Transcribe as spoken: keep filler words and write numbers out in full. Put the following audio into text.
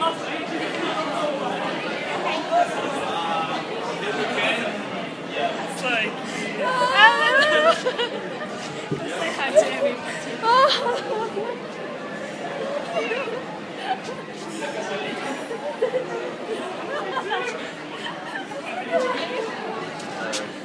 It's like, hello! Say hi to everybody. Oh.